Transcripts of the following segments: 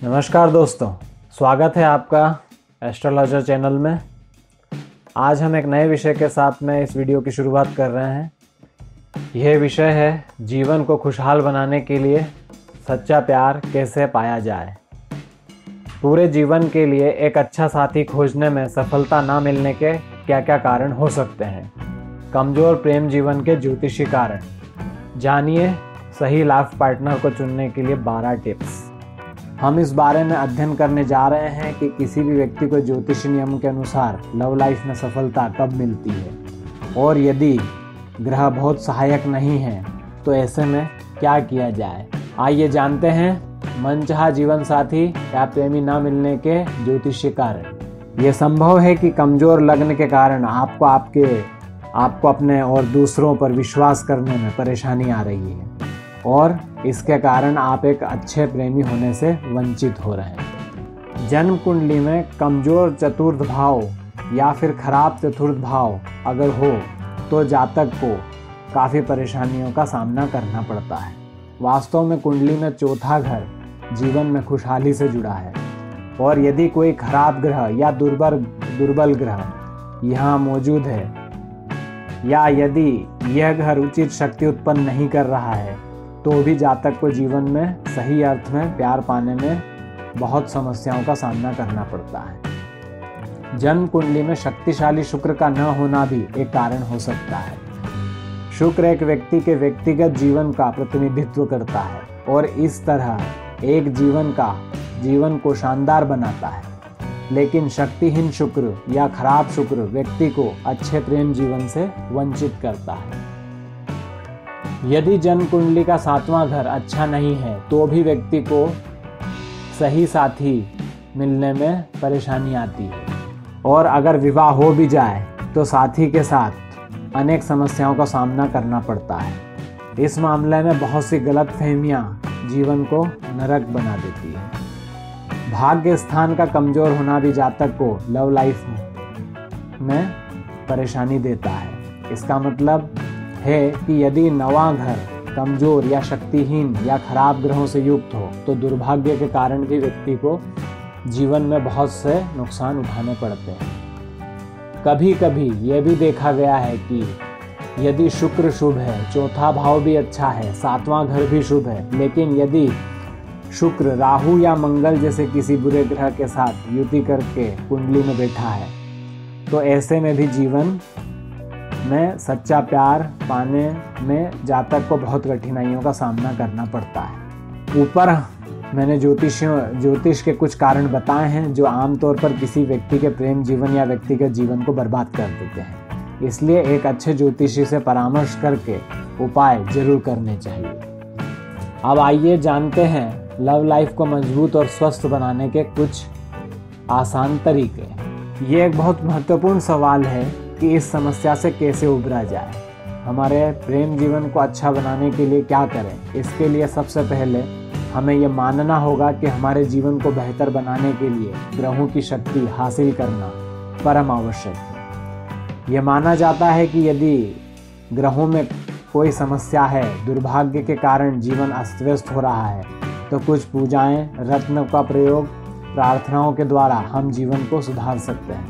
नमस्कार दोस्तों, स्वागत है आपका एस्ट्रोलॉजर चैनल में। आज हम एक नए विषय के साथ में इस वीडियो की शुरुआत कर रहे हैं। यह विषय है जीवन को खुशहाल बनाने के लिए सच्चा प्यार कैसे पाया जाए। पूरे जीवन के लिए एक अच्छा साथी खोजने में सफलता ना मिलने के क्या क्या कारण हो सकते हैं। कमज़ोर प्रेम जीवन के ज्योतिषी कारण। जानिए सही लाइफ पार्टनर को चुनने के लिए 12 टिप्स। हम इस बारे में अध्ययन करने जा रहे हैं कि किसी भी व्यक्ति को ज्योतिषी नियम के अनुसार लव लाइफ में सफलता कब मिलती है और यदि ग्रह बहुत सहायक नहीं है तो ऐसे में क्या किया जाए। आइए जानते हैं मनचाहा जीवन साथी या प्रेमी ना मिलने के ज्योतिषी कारण। ये संभव है कि कमजोर लग्न के कारण आपको अपने और दूसरों पर विश्वास करने में परेशानी आ रही है और इसके कारण आप एक अच्छे प्रेमी होने से वंचित हो रहे हैं। जन्म कुंडली में कमजोर चतुर्थ भाव या फिर खराब चतुर्थ भाव अगर हो तो जातक को काफ़ी परेशानियों का सामना करना पड़ता है। वास्तव में कुंडली में चौथा घर जीवन में खुशहाली से जुड़ा है और यदि कोई खराब ग्रह या दुर्बल ग्रह यहाँ मौजूद है या यदि यह घर उचित शक्ति उत्पन्न नहीं कर रहा है तो भी जातक को जीवन में सही अर्थ में प्यार पाने में बहुत समस्याओं का सामना करना पड़ता है। जन्म कुंडली में शक्तिशाली शुक्र का न होना भी एक कारण हो सकता है। शुक्र एक व्यक्ति के व्यक्तिगत जीवन का प्रतिनिधित्व करता है और इस तरह एक जीवन को शानदार बनाता है। लेकिन शक्तिहीन शुक्र या खराब शुक्र व्यक्ति को अच्छे प्रेम जीवन से वंचित करता है। यदि जन्म कुंडली का 7वां घर अच्छा नहीं है तो भी व्यक्ति को सही साथी मिलने में परेशानी आती है और अगर विवाह हो भी जाए तो साथी के साथ अनेक समस्याओं का सामना करना पड़ता है। इस मामले में बहुत सी गलतफहमियां जीवन को नरक बना देती है। भाग्य स्थान का कमजोर होना भी जातक को लव लाइफ में परेशानी देता है। इसका मतलब है कि यदि 9वां घर कमजोर या शक्तिहीन या खराब ग्रहों से युक्त हो तो दुर्भाग्य के कारण भी व्यक्ति को जीवन में बहुत से नुकसान उठाने पड़ते हैं। कभी कभी यह भी देखा गया है कि यदि शुक्र शुभ है, चौथा भाव भी अच्छा है, 7वां घर भी शुभ है, लेकिन यदि शुक्र राहु या मंगल जैसे किसी बुरे ग्रह के साथ युति करके कुंडली में बैठा है तो ऐसे में भी जीवन में सच्चा प्यार पाने में जातक को बहुत कठिनाइयों का सामना करना पड़ता है। ऊपर मैंने ज्योतिष के कुछ कारण बताए हैं जो आमतौर पर किसी व्यक्ति के प्रेम जीवन या व्यक्तिगत जीवन को बर्बाद कर देते हैं। इसलिए एक अच्छे ज्योतिषी से परामर्श करके उपाय जरूर करने चाहिए। अब आइए जानते हैं लव लाइफ को मजबूत और स्वस्थ बनाने के कुछ आसान तरीके। ये एक बहुत महत्वपूर्ण सवाल है कि इस समस्या से कैसे उबरा जाए। हमारे प्रेम जीवन को अच्छा बनाने के लिए क्या करें। इसके लिए सबसे पहले हमें ये मानना होगा कि हमारे जीवन को बेहतर बनाने के लिए ग्रहों की शक्ति हासिल करना परम आवश्यक है। यह माना जाता है कि यदि ग्रहों में कोई समस्या है, दुर्भाग्य के कारण जीवन अस्त व्यस्त हो रहा है तो कुछ पूजाएं, रत्न का प्रयोग, प्रार्थनाओं के द्वारा हम जीवन को सुधार सकते हैं।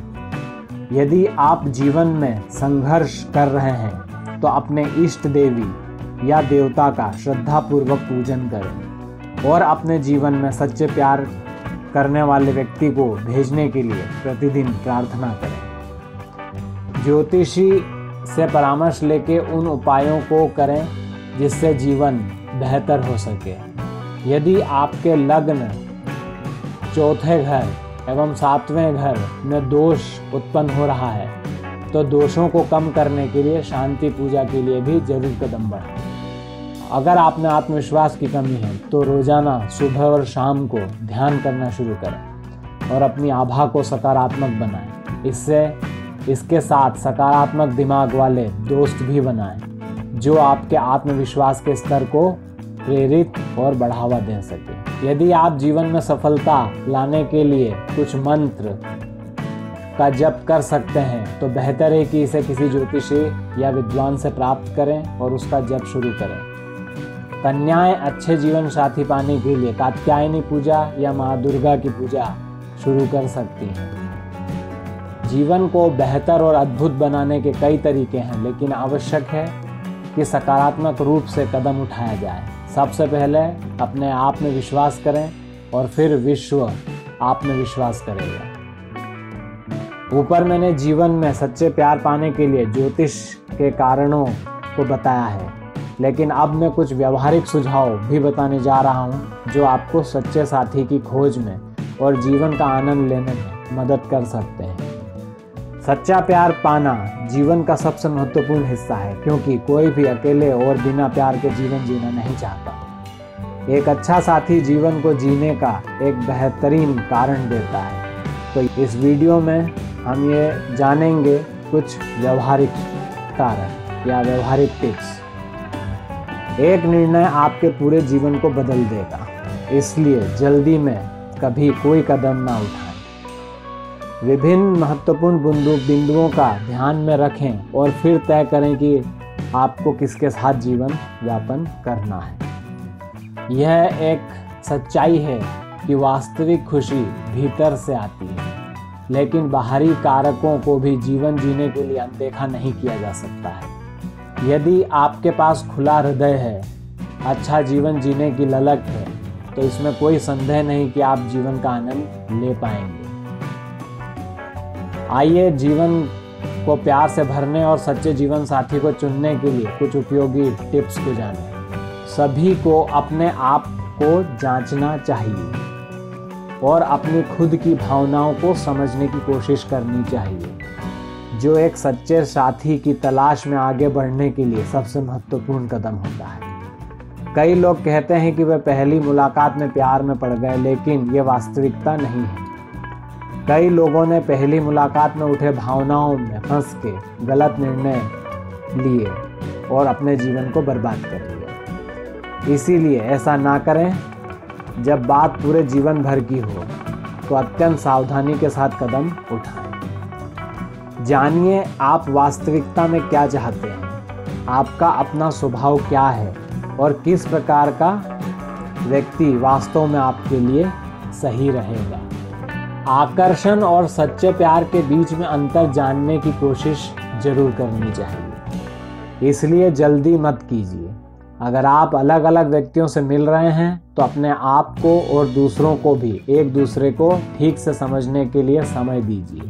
यदि आप जीवन में संघर्ष कर रहे हैं तो अपने इष्ट देवी या देवता का श्रद्धापूर्वक पूजन करें और अपने जीवन में सच्चे प्यार करने वाले व्यक्ति को भेजने के लिए प्रतिदिन प्रार्थना करें। ज्योतिषी से परामर्श लेके उन उपायों को करें जिससे जीवन बेहतर हो सके। यदि आपके लग्न चौथे घर एवं 7वें घर में दोष उत्पन्न हो रहा है तो दोषों को कम करने के लिए शांति पूजा के लिए भी जरूर कदम बढ़ाएं। अगर आप में आत्मविश्वास की कमी है तो रोजाना सुबह और शाम को ध्यान करना शुरू करें और अपनी आभा को सकारात्मक बनाएं। इसके साथ सकारात्मक दिमाग वाले दोस्त भी बनाएं जो आपके आत्मविश्वास के स्तर को प्रेरित और बढ़ावा दे सके। यदि आप जीवन में सफलता लाने के लिए कुछ मंत्र का जप कर सकते हैं तो बेहतर है कि इसे किसी ज्योतिषी या विद्वान से प्राप्त करें और उसका जप शुरू करें। कन्याएं अच्छे जीवन साथी पाने के लिए कात्यायनी पूजा या माँ दुर्गा की पूजा शुरू कर सकती हैं। जीवन को बेहतर और अद्भुत बनाने के कई तरीके हैं, लेकिन आवश्यक है कि सकारात्मक रूप से कदम उठाया जाए। सबसे पहले अपने आप में विश्वास करें और फिर विश्व आप में विश्वास करेगा। ऊपर मैंने जीवन में सच्चे प्यार पाने के लिए ज्योतिष के कारणों को बताया है, लेकिन अब मैं कुछ व्यवहारिक सुझाव भी बताने जा रहा हूँ जो आपको सच्चे साथी की खोज में और जीवन का आनंद लेने में मदद कर सकते हैं। सच्चा प्यार पाना जीवन का सबसे महत्वपूर्ण हिस्सा है, क्योंकि कोई भी अकेले और बिना प्यार के जीवन जीना नहीं चाहता। एक अच्छा साथी जीवन को जीने का एक बेहतरीन कारण देता है। तो इस वीडियो में हम ये जानेंगे कुछ व्यवहारिक कारण या व्यवहारिक टिप्स। एक निर्णय आपके पूरे जीवन को बदल देगा, इसलिए जल्दी में कभी कोई कदम ना उठाएं। विभिन्न महत्वपूर्ण बिंदुओं का ध्यान में रखें और फिर तय करें कि आपको किसके साथ जीवन यापन करना है। यह एक सच्चाई है कि वास्तविक खुशी भीतर से आती है, लेकिन बाहरी कारकों को भी जीवन जीने के लिए अनदेखा नहीं किया जा सकता है। यदि आपके पास खुला हृदय है, अच्छा जीवन जीने की ललक है, तो इसमें कोई संदेह नहीं कि आप जीवन का आनंद ले पाएंगे। आइए जीवन को प्यार से भरने और सच्चे जीवन साथी को चुनने के लिए कुछ उपयोगी टिप्स को जानें। सभी को अपने आप को जांचना चाहिए और अपनी खुद की भावनाओं को समझने की कोशिश करनी चाहिए, जो एक सच्चे साथी की तलाश में आगे बढ़ने के लिए सबसे महत्वपूर्ण कदम होता है। कई लोग कहते हैं कि वे पहली मुलाकात में प्यार में पड़ गए, लेकिन ये वास्तविकता नहीं है। कई लोगों ने पहली मुलाकात में उठे भावनाओं में फंस के गलत निर्णय लिए और अपने जीवन को बर्बाद कर लिया। इसीलिए ऐसा ना करें। जब बात पूरे जीवन भर की हो तो अत्यंत सावधानी के साथ कदम उठाएं। जानिए आप वास्तविकता में क्या चाहते हैं, आपका अपना स्वभाव क्या है और किस प्रकार का व्यक्ति वास्तव में आपके लिए सही रहेगा। आकर्षण और सच्चे प्यार के बीच में अंतर जानने की कोशिश जरूर करनी चाहिए, इसलिए जल्दी मत कीजिए। अगर आप अलग अलग व्यक्तियों से मिल रहे हैं तो अपने आप को और दूसरों को भी एक दूसरे को ठीक से समझने के लिए समय दीजिए।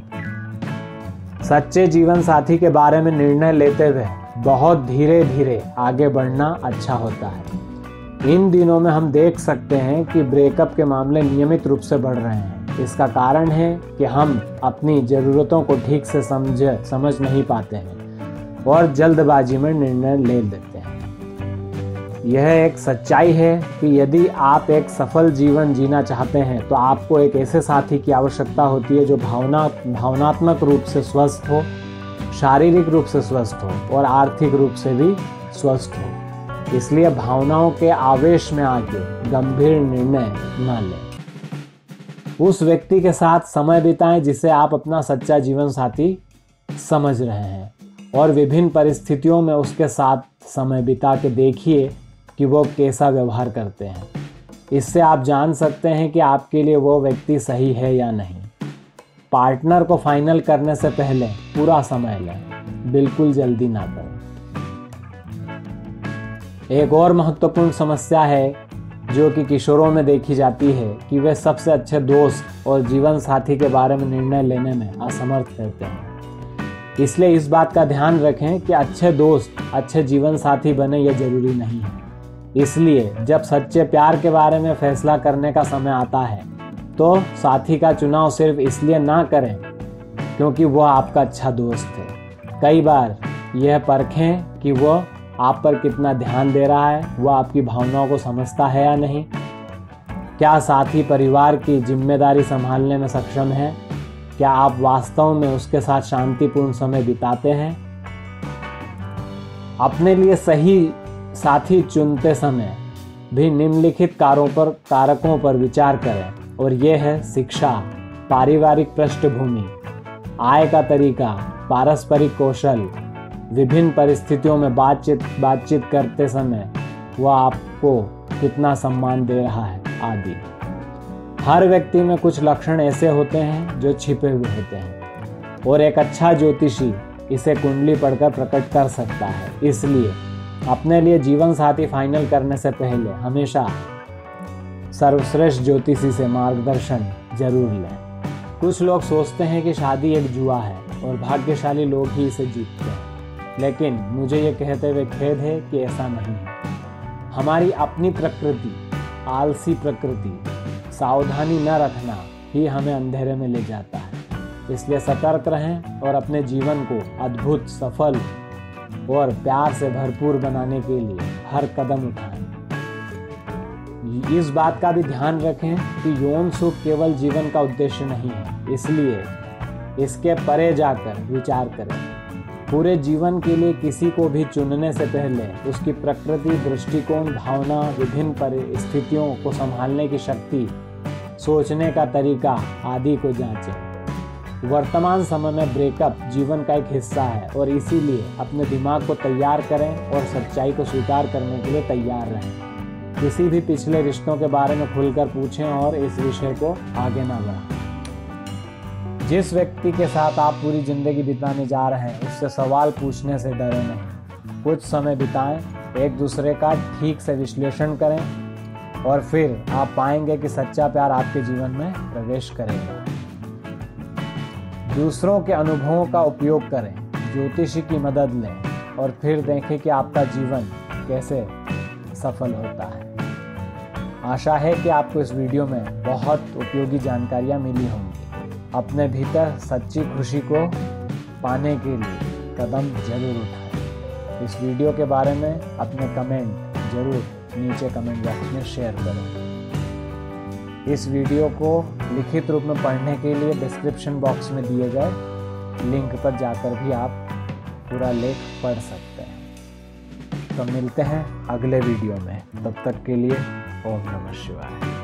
सच्चे जीवन साथी के बारे में निर्णय लेते हुए बहुत धीरे धीरे आगे बढ़ना अच्छा होता है। इन दिनों में हम देख सकते हैं कि ब्रेकअप के मामले नियमित रूप से बढ़ रहे हैं। इसका कारण है कि हम अपनी ज़रूरतों को ठीक से समझ नहीं पाते हैं और जल्दबाजी में निर्णय ले लेते हैं। यह एक सच्चाई है कि यदि आप एक सफल जीवन जीना चाहते हैं तो आपको एक ऐसे साथी की आवश्यकता होती है जो भावनात्मक रूप से स्वस्थ हो, शारीरिक रूप से स्वस्थ हो और आर्थिक रूप से भी स्वस्थ हो। इसलिए भावनाओं के आवेश में आके गंभीर निर्णय न लें। उस व्यक्ति के साथ समय बिताएं जिसे आप अपना सच्चा जीवन साथी समझ रहे हैं और विभिन्न परिस्थितियों में उसके साथ समय बिता के देखिए कि वो कैसा व्यवहार करते हैं। इससे आप जान सकते हैं कि आपके लिए वो व्यक्ति सही है या नहीं। पार्टनर को फाइनल करने से पहले पूरा समय लें, बिल्कुल जल्दी ना करें। एक और महत्वपूर्ण समस्या है जो कि किशोरों में देखी जाती है कि वे सबसे अच्छे दोस्त और जीवन साथी के बारे में निर्णय लेने में असमर्थ रहते हैं। इसलिए इस बात का ध्यान रखें कि अच्छे दोस्त अच्छे जीवन साथी बने ये जरूरी नहीं है। इसलिए जब सच्चे प्यार के बारे में फैसला करने का समय आता है तो साथी का चुनाव सिर्फ इसलिए ना करें क्योंकि वह आपका अच्छा दोस्त है। कई बार यह परखें कि वह आप पर कितना ध्यान दे रहा है, वह आपकी भावनाओं को समझता है या नहीं, क्या साथी परिवार की जिम्मेदारी संभालने में सक्षम है, क्या आप वास्तव में उसके साथ शांतिपूर्ण समय बिताते हैं। अपने लिए सही साथी चुनते समय भी निम्नलिखित कारकों पर विचार करें और ये है शिक्षा, पारिवारिक पृष्ठभूमि, आय का तरीका, पारस्परिक कौशल, विभिन्न परिस्थितियों में बातचीत करते समय वह को कितना सम्मान दे रहा है आदि। हर व्यक्ति में कुछ लक्षण ऐसे होते हैं जो छिपे हुए होते हैं और एक अच्छा ज्योतिषी इसे कुंडली पढ़कर प्रकट कर सकता है। इसलिए अपने लिए जीवन साथी फाइनल करने से पहले हमेशा सर्वश्रेष्ठ ज्योतिषी से मार्गदर्शन जरूर लें। कुछ लोग सोचते हैं कि शादी एक जुआ है और भाग्यशाली लोग ही इसे जीतते हैं, लेकिन मुझे ये कहते हुए खेद है कि ऐसा नहीं है। हमारी अपनी प्रकृति, आलसी प्रकृति, सावधानी न रखना ही हमें अंधेरे में ले जाता है। इसलिए सतर्क रहें और अपने जीवन को अद्भुत, सफल और प्यार से भरपूर बनाने के लिए हर कदम उठाएं। इस बात का भी ध्यान रखें कि यौन सुख केवल जीवन का उद्देश्य नहीं है, इसलिए इसके परे जाकर विचार करें। पूरे जीवन के लिए किसी को भी चुनने से पहले उसकी प्रकृति, दृष्टिकोण, भावना, विभिन्न परिस्थितियों को संभालने की शक्ति, सोचने का तरीका आदि को जांचें। वर्तमान समय में ब्रेकअप जीवन का एक हिस्सा है और इसीलिए अपने दिमाग को तैयार करें और सच्चाई को स्वीकार करने के लिए तैयार रहें। किसी भी पिछले रिश्तों के बारे में खुलकर पूछें और इस विषय को आगे ना बढ़ाएं। जिस व्यक्ति के साथ आप पूरी जिंदगी बिताने जा रहे हैं उससे सवाल पूछने से डरे नहीं। कुछ समय बिताएं, एक दूसरे का ठीक से विश्लेषण करें और फिर आप पाएंगे कि सच्चा प्यार आपके जीवन में प्रवेश करेगा। दूसरों के अनुभवों का उपयोग करें, ज्योतिषी की मदद लें और फिर देखें कि आपका जीवन कैसे सफल होता है। आशा है कि आपको इस वीडियो में बहुत उपयोगी जानकारियाँ मिली होंगी। अपने भीतर सच्ची खुशी को पाने के लिए कदम जरूर उठाएं। इस वीडियो के बारे में अपने कमेंट जरूर नीचे कमेंट बॉक्स में शेयर करें। इस वीडियो को लिखित रूप में पढ़ने के लिए डिस्क्रिप्शन बॉक्स में दिए गए लिंक पर जाकर भी आप पूरा लेख पढ़ सकते हैं। तो मिलते हैं अगले वीडियो में, तब तक के लिए ओम नमः शिवाय।